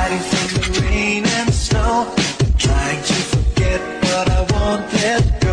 hiding from the rain and snow, trying to forget, but I won't let go.